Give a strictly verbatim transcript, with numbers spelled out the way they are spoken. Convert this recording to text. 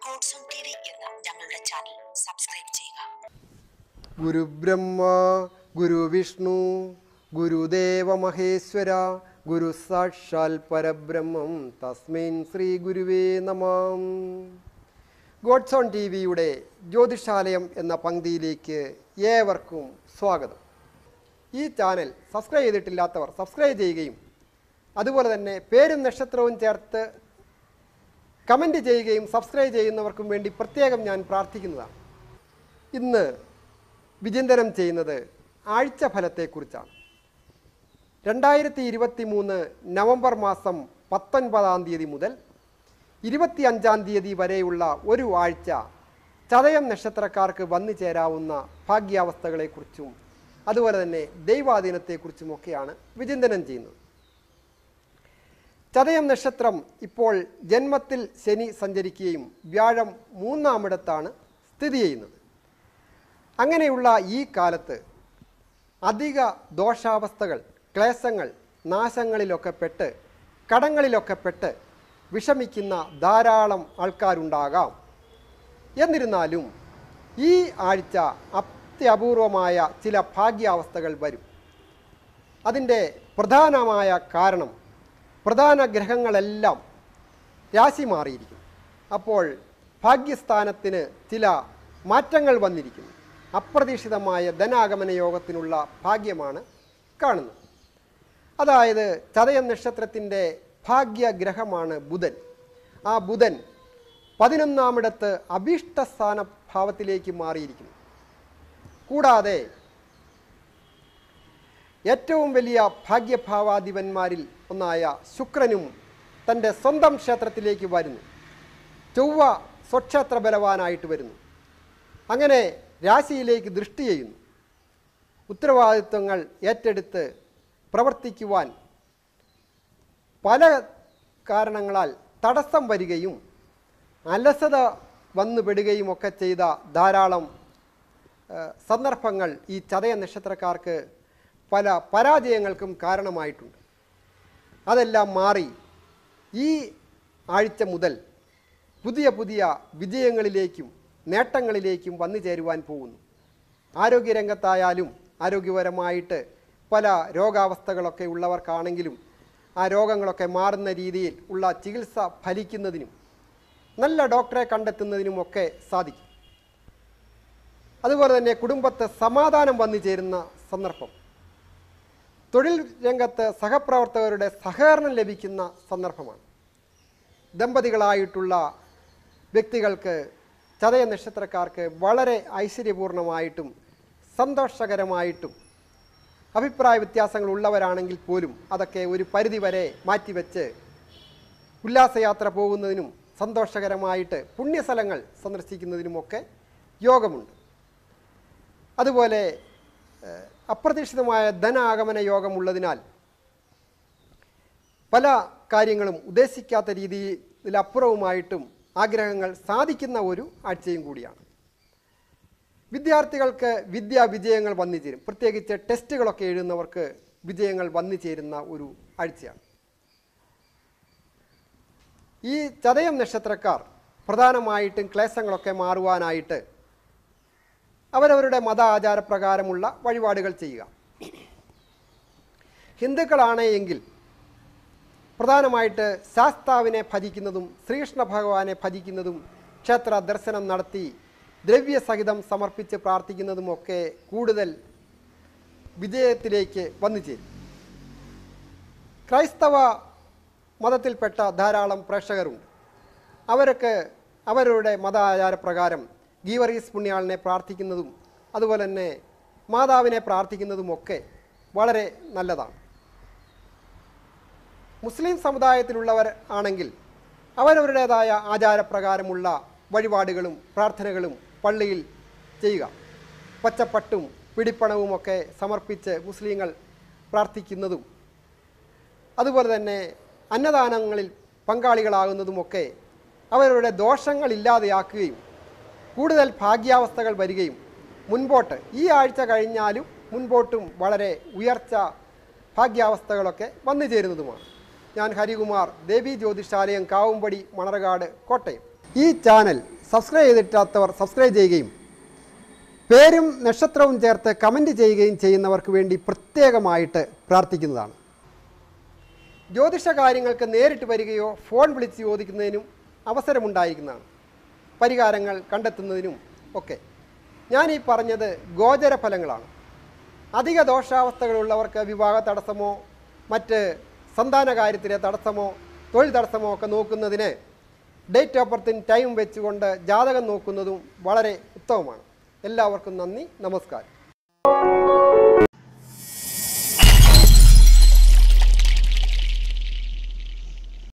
God's own T V എന്ന ഞങ്ങളുടെ channel subscribe ചെയ്യുക. ഗുരുബ്രഹ്മ ഗുരുവിഷ്ണു ഗുരുദേവ മഹേശ്വര ഗുരു സാക്ഷാൽ പരബ്രഹ്മം തസ്മൈൻ ശ്രീ ഗുരുവേ നമഃ. ഗോഡ്സോൺ ടി വിയുടെ ജ്യോതിഷാലയം എന്ന പങ്ക്തിയിലേക്ക് ഏവർക്കും സ്വാഗതം. ഈ ചാനൽ സബ്സ്ക്രൈബ് ചെയ്തിട്ടില്ലാത്തവർ സബ്സ്ക്രൈബ് ചെയ്യുകയും അതുപോലെ തന്നെ പേരും നക്ഷത്രവും ചേർത്ത് കമൻറ്റ് ചെയ്യുകയും സബ്സ്ക്രൈബ് ചെയ്യുന്നവർക്കും വേണ്ടി പ്രത്യേകം ഞാൻ പ്രാർത്ഥിക്കുന്നതാണ്. ഇന്ന് വിചിന്തനം ചെയ്യുന്നത് ആഴ്ചഫലത്തെക്കുറിച്ചാണ്. രണ്ടായിരത്തി ഇരുപത്തി മൂന്ന് നവംബർ മാസം പത്തൊൻപതാം തീയതി മുതൽ ഇരുപത്തി അഞ്ചാം തീയതി വരെയുള്ള ഒരു ആഴ്ച ചതയം നക്ഷത്രക്കാർക്ക് വന്നു ചേരാവുന്ന ഭാഗ്യാവസ്ഥകളെക്കുറിച്ചും അതുപോലെ തന്നെ ദൈവാധീനത്തെക്കുറിച്ചുമൊക്കെയാണ് വിചിന്തനം ചെയ്യുന്നത്. ചതയം നക്ഷത്രം ഇപ്പോൾ ജന്മത്തിൽ ശനി സഞ്ചരിക്കുകയും വ്യാഴം മൂന്നാമിടത്താണ് സ്ഥിതി ചെയ്യുന്നത്. അങ്ങനെയുള്ള ഈ കാലത്ത് അധിക ദോഷാവസ്ഥകൾ, ക്ലേശങ്ങൾ, നാശങ്ങളിലൊക്കെ പെട്ട് കടങ്ങളിലൊക്കെ പെട്ട് വിഷമിക്കുന്ന ധാരാളം ആൾക്കാരുണ്ടാകാം. എന്നിരുന്നാലും ഈ ആഴ്ച അത്യപൂർവമായ ചില ഭാഗ്യാവസ്ഥകൾ വരും. അതിൻ്റെ പ്രധാനമായ കാരണം പ്രധാന ഗ്രഹങ്ങളെല്ലാം രാശി മാറിയിരിക്കും. അപ്പോൾ ഭാഗ്യസ്ഥാനത്തിന് ചില മാറ്റങ്ങൾ വന്നിരിക്കുന്നു. അപ്രതീക്ഷിതമായ ധനാഗമന യോഗത്തിനുള്ള ഭാഗ്യമാണ് കാണുന്നത്. അതായത് ചതയം നക്ഷത്രത്തിൻ്റെ ഭാഗ്യഗ്രഹമാണ് ബുധൻ. ആ ബുധൻ പതിനൊന്നാമിടത്ത് അഭീഷ്ടസ്ഥാന ഭാവത്തിലേക്ക് മാറിയിരിക്കുന്നു. കൂടാതെ ഏറ്റവും വലിയ ഭാഗ്യഭാവാധിപന്മാരിൽ ഒന്നായ ശുക്രനും തൻ്റെ സ്വന്തം ക്ഷേത്രത്തിലേക്ക് വരുന്നു. ചൊവ്വ സ്വക്ഷേത്ര ബലവാനായിട്ട് വരുന്നു. അങ്ങനെ രാശിയിലേക്ക് ദൃഷ്ടി ചെയ്യുന്നു. ഉത്തരവാദിത്വങ്ങൾ ഏറ്റെടുത്ത് പ്രവർത്തിക്കുവാൻ പല കാരണങ്ങളാൽ തടസ്സം വരികയും അലസത വന്നുപെടുകയും ഒക്കെ ചെയ്ത ധാരാളം സന്ദർഭങ്ങൾ ഈ ചതയ നക്ഷത്രക്കാർക്ക് പല പരാജയങ്ങൾക്കും കാരണമായിട്ടുണ്ട്. അതെല്ലാം മാറി ഈ ആഴ്ച മുതൽ പുതിയ പുതിയ വിജയങ്ങളിലേക്കും നേട്ടങ്ങളിലേക്കും വന്നു ചേരുവാൻ പോകുന്നു. ആരോഗ്യരംഗത്തായാലും ആരോഗ്യപരമായിട്ട് പല രോഗാവസ്ഥകളൊക്കെ ഉള്ളവർക്കാണെങ്കിലും ആ രോഗങ്ങളൊക്കെ മാറുന്ന രീതിയിൽ ഉള്ള ചികിത്സ ഫലിക്കുന്നതിനും നല്ല ഡോക്ടറെ കണ്ടെത്തുന്നതിനുമൊക്കെ സാധിക്കും. അതുപോലെ തന്നെ കുടുംബത്തെ സമാധാനം വന്നു ചേരുന്ന സന്ദർഭം, തൊഴിൽ രംഗത്ത് സഹപ്രവർത്തകരുടെ സഹകരണം ലഭിക്കുന്ന സന്ദർഭമാണ്. ദമ്പതികളായിട്ടുള്ള വ്യക്തികൾക്ക് ചതയ നക്ഷത്രക്കാർക്ക് വളരെ ഐശ്വര്യപൂർണമായിട്ടും സന്തോഷകരമായിട്ടും അഭിപ്രായ വ്യത്യാസങ്ങൾ ഉള്ളവരാണെങ്കിൽ പോലും അതൊക്കെ ഒരു പരിധിവരെ മാറ്റിവെച്ച് ഉല്ലാസയാത്ര പോകുന്നതിനും സന്തോഷകരമായിട്ട് പുണ്യസ്ഥലങ്ങൾ സന്ദർശിക്കുന്നതിനുമൊക്കെ യോഗമുണ്ട്. അതുപോലെ അപ്രതീക്ഷിതമായ ധനാഗമന യോഗമുള്ളതിനാൽ പല കാര്യങ്ങളും ഉദ്ദേശിക്കാത്ത രീതിയിലപ്പുറവുമായിട്ടും ആഗ്രഹങ്ങൾ സാധിക്കുന്ന ഒരു ആഴ്ചയും കൂടിയാണ്. വിദ്യാർത്ഥികൾക്ക് വിദ്യാ വിജയങ്ങൾ വന്നു ചേരും. പ്രത്യേകിച്ച് ടെസ്റ്റുകളൊക്കെ എഴുതുന്നവർക്ക് വിജയങ്ങൾ വന്നു ചേരുന്ന ഒരു ആഴ്ചയാണ്. ഈ ചതയം നക്ഷത്രക്കാർ പ്രധാനമായിട്ടും ക്ലേശങ്ങളൊക്കെ മാറുവാനായിട്ട് അവരവരുടെ മത ആചാരപ്രകാരമുള്ള വഴിപാടുകൾ ചെയ്യുക. ഹിന്ദുക്കളാണ് എങ്കിൽ പ്രധാനമായിട്ട് ശാസ്താവിനെ ഭജിക്കുന്നതും ശ്രീകൃഷ്ണ ഭഗവാനെ ഭജിക്കുന്നതും ക്ഷേത്ര ദർശനം നടത്തി ദ്രവ്യസഹിതം സമർപ്പിച്ച് പ്രാർത്ഥിക്കുന്നതുമൊക്കെ കൂടുതൽ വിജയത്തിലേക്ക് വന്നു ചേരും. ക്രൈസ്തവ മതത്തിൽപ്പെട്ട ധാരാളം പ്രേക്ഷകരുണ്ട്. അവർക്ക് അവരുടെ മത ആചാരപ്രകാരം ഗീവറീസ് പുണ്യാളനെ പ്രാർത്ഥിക്കുന്നതും അതുപോലെ തന്നെ മാതാവിനെ പ്രാർത്ഥിക്കുന്നതുമൊക്കെ വളരെ നല്ലതാണ്. മുസ്ലിം സമുദായത്തിലുള്ളവർ ആണെങ്കിൽ അവരവരുടേതായ ആചാരപ്രകാരമുള്ള വഴിപാടുകളും പ്രാർത്ഥനകളും പള്ളിയിൽ ചെയ്യുക. പച്ചപ്പട്ടും പിടിപ്പണവുമൊക്കെ സമർപ്പിച്ച് മുസ്ലിങ്ങൾ പ്രാർത്ഥിക്കുന്നതും അതുപോലെ തന്നെ അന്നദാനങ്ങളിൽ പങ്കാളികളാകുന്നതുമൊക്കെ അവരുടെ ദോഷങ്ങൾ ഇല്ലാതെയാക്കുകയും കൂടുതൽ ഭാഗ്യാവസ്ഥകൾ വരികയും മുൻപോട്ട് ഈ ആഴ്ച കഴിഞ്ഞാലും മുൻപോട്ടും വളരെ ഉയർച്ച ഭാഗ്യാവസ്ഥകളൊക്കെ വന്നു ചേരുന്നതുമാണ്. ഞാൻ ഹരികുമാർ, ദേവി ജ്യോതിഷാലയം, കാവുംപടി, മണർകാട്, കോട്ടയം. ഈ ചാനൽ സബ്സ്ക്രൈബ് ചെയ്തിട്ടാത്തവർ സബ്സ്ക്രൈബ് ചെയ്യുകയും പേരും നക്ഷത്രവും ചേർത്ത് കമൻറ്റ് ചെയ്യുകയും ചെയ്യുന്നവർക്ക് വേണ്ടി പ്രത്യേകമായിട്ട് പ്രാർത്ഥിക്കുന്നതാണ്. ജ്യോതിഷ കാര്യങ്ങൾക്ക് നേരിട്ട് വരികയോ ഫോൺ വിളിച്ച് ചോദിക്കുന്നതിനും അവസരമുണ്ടായിരിക്കുന്നതാണ്. പരിഹാരങ്ങൾ കണ്ടെത്തുന്നതിനും ഒക്കെ. ഞാൻ ഈ പറഞ്ഞത് ഗോചര ഫലങ്ങളാണ്. അധിക ദോഷാവസ്ഥകളുള്ളവർക്ക് വിവാഹ തടസ്സമോ മറ്റ് സന്താന കാര്യത്തിലെ തടസ്സമോ തൊഴിൽ തടസ്സമോ ഒക്കെ നോക്കുന്നതിന് ഡേറ്റ് ഓഫ് ബർത്തും ടൈം വെച്ചുകൊണ്ട് ജാതകം നോക്കുന്നതും വളരെ ഉത്തമമാണ്. എല്ലാവർക്കും നന്ദി, നമസ്കാരം.